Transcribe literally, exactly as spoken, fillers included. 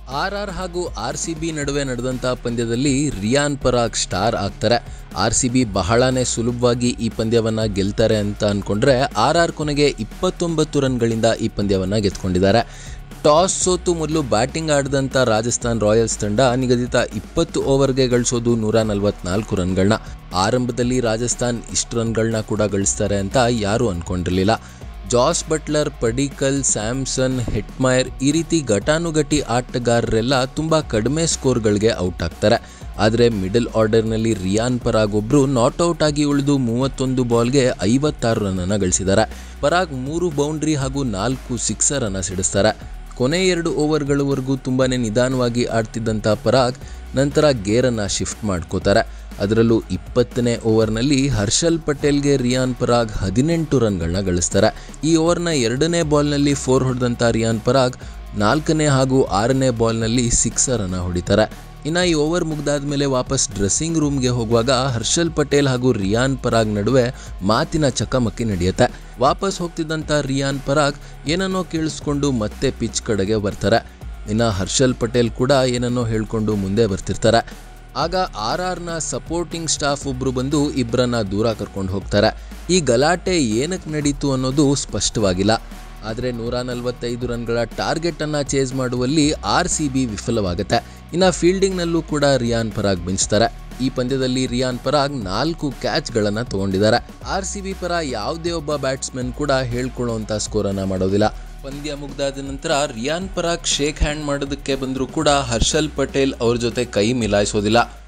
R R ಹಾಗೂ R C B ನಡುವೆ ನಡೆದಂಥ ಪಂದ್ಯದಲ್ಲಿ ರಿಯಾನ್ ಪರಾಗ್ ಸ್ಟಾರ್ ಆಗ್ತಾರೆ. ಆರ್ ಸಿ ಬಿ ಬಹಳನೇ ಸುಲಭವಾಗಿ ಈ ಪಂದ್ಯವನ್ನು ಗೆಲ್ತಾರೆ ಅಂತ ಅಂದ್ಕೊಂಡ್ರೆ ಆರ್ ಆರ್ ಕೊನೆಗೆ ಇಪ್ಪತ್ತೊಂಬತ್ತು ರನ್ಗಳಿಂದ ಈ ಪಂದ್ಯವನ್ನು ಗೆದ್ಕೊಂಡಿದ್ದಾರೆ. ಟಾಸ್ ಸೋತು ಮೊದಲು ಬ್ಯಾಟಿಂಗ್ ಆಡಿದಂಥ ರಾಜಸ್ಥಾನ್ ರಾಯಲ್ಸ್ ತಂಡ ನಿಗದಿತ ಇಪ್ಪತ್ತು ಓವರ್ಗೆ ಗಳಿಸೋದು ನೂರ ನಲವತ್ನಾಲ್ಕು ರನ್ಗಳನ್ನ. ಆರಂಭದಲ್ಲಿ ರಾಜಸ್ಥಾನ್ ಇಷ್ಟು ರನ್ಗಳನ್ನ ಕೂಡ ಗಳಿಸ್ತಾರೆ ಅಂತ ಯಾರೂ ಅಂದ್ಕೊಂಡಿರಲಿಲ್ಲ. ಜಾಸ್ ಬಟ್ಲರ್, ಪಡಿಕಲ್, ಸ್ಯಾಮ್ಸನ್, ಹೆಟ್ಮೈರ್ ಈ ರೀತಿ ಘಟಾನುಘಟಿ ಆಟಗಾರರೆಲ್ಲ ತುಂಬ ಕಡಿಮೆ ಸ್ಕೋರ್ಗಳಿಗೆ ಔಟ್ ಆಗ್ತಾರೆ. ಆದರೆ ಮಿಡಲ್ ಆರ್ಡರ್ನಲ್ಲಿ ರಿಯಾನ್ ಪರಾಗ್ ಒಬ್ಬರು ನಾಟ್ಔಟ್ ಆಗಿ ಉಳಿದು ಮೂವತ್ತೊಂದು ಬಾಲ್ಗೆ ಐವತ್ತಾರು ರನ್ನನ್ನು ಗಳಿಸಿದ್ದಾರೆ. ಪರಾಗ್ ಮೂರು ಬೌಂಡ್ರಿ ಹಾಗೂ ನಾಲ್ಕು ಸಿಕ್ಸರನ್ನು ಸಿಡಿಸ್ತಾರೆ. ಕೊನೆ ಎರಡು ಓವರ್ಗಳವರೆಗೂ ತುಂಬಾ ನಿಧಾನವಾಗಿ ಆಡ್ತಿದ್ದಂಥ ಪರಾಗ್ ನಂತರ ಗೇರನ್ನು ಶಿಫ್ಟ್ ಮಾಡ್ಕೋತಾರೆ. ಅದರಲ್ಲೂ ಇಪ್ಪತ್ತನೇ ಓವರ್ನಲ್ಲಿ ಹರ್ಷಲ್ ಪಟೇಲ್ಗೆ ರಿಯಾನ್ ಪರಾಗ್ ಹದಿನೆಂಟು ರನ್ಗಳನ್ನ ಗಳಿಸ್ತಾರೆ. ಈ ಓವರ್ನ ಎರಡನೇ ಬಾಲ್ನಲ್ಲಿ ಫೋರ್ ಹೊಡೆದಂಥ ರಿಯಾನ್ ಪರಾಗ್ ನಾಲ್ಕನೇ ಹಾಗೂ ಆರನೇ ಬಾಲ್ನಲ್ಲಿ ಸಿಕ್ಸರನ್ನು ಹೊಡಿತಾರೆ. ಇನ್ನು ಈ ಓವರ್ ಮುಗ್ದಾದ ಮೇಲೆ ವಾಪಸ್ ಡ್ರೆಸ್ಸಿಂಗ್ ರೂಮ್ಗೆ ಹೋಗುವಾಗ ಹರ್ಷಲ್ ಪಟೇಲ್ ಹಾಗೂ ರಿಯಾನ್ ಪರಾಗ್ ನಡುವೆ ಮಾತಿನ ಚಕಮಕಿ ನಡೆಯುತ್ತೆ. ವಾಪಸ್ ಹೋಗ್ತಿದ್ದಂಥ ರಿಯಾನ್ ಪರಾಗ್ ಏನನ್ನೋ ಕೇಳಿಸ್ಕೊಂಡು ಮತ್ತೆ ಪಿಚ್ ಕಡೆಗೆ ಬರ್ತಾರೆ. ಇನ್ನು ಹರ್ಷಲ್ ಪಟೇಲ್ ಕೂಡ ಏನನ್ನೋ ಹೇಳ್ಕೊಂಡು ಮುಂದೆ ಬರ್ತಿರ್ತಾರೆ. ಆಗ ಆರ್ ಆರ್ನ ಸಪೋರ್ಟಿಂಗ್ ಸ್ಟಾಫ್ ಒಬ್ಬರು ಬಂದು ಇಬ್ಬರನ್ನ ದೂರ ಕರ್ಕೊಂಡು ಹೋಗ್ತಾರೆ. ಈ ಗಲಾಟೆ ಏನಕ್ಕೆ ನಡೀತು ಅನ್ನೋದು ಸ್ಪಷ್ಟವಾಗಿಲ್ಲ. ಆದರೆ ನೂರ ನಲವತ್ತೈದು ರನ್ಗಳ ಟಾರ್ಗೆಟನ್ನು ಚೇಸ್ ಮಾಡುವಲ್ಲಿ ಆರ್ ಸಿ ಬಿ ವಿಫಲವಾಗುತ್ತೆ. ಇನ್ನು ಫೀಲ್ಡಿಂಗ್ನಲ್ಲೂ ಕೂಡ ರಿಯಾನ್ ಪರಾಗ್ ಮಿಂಚ್ತಾರೆ. ಈ ಪಂದ್ಯದಲ್ಲಿ ರಿಯಾನ್ ಪರಾಗ್ ನಾಲ್ಕು ಕ್ಯಾಚ್ಗಳನ್ನು ತೊಗೊಂಡಿದ್ದಾರೆ. ಆರ್ ಸಿ ಬಿ ಪರ ಯಾವುದೇ ಒಬ್ಬ ಬ್ಯಾಟ್ಸ್ಮನ್ ಕೂಡ ಹೇಳ್ಕೊಳ್ಳೋವಂಥ ಸ್ಕೋರನ್ನು ಮಾಡೋದಿಲ್ಲ. ಪಂದ್ಯ ಮುಗ್ದಾದ ನಂತರ ರಿಯಾನ್ ಪರಾಗ್ ಶೇಕ್ ಹ್ಯಾಂಡ್ ಮಾಡೋದಕ್ಕೆ ಬಂದರೂ ಕೂಡ ಹರ್ಷಲ್ ಪಟೇಲ್ ಅವ್ರ ಜೊತೆ ಕೈ ಮಿಲಾಯಿಸೋದಿಲ್ಲ.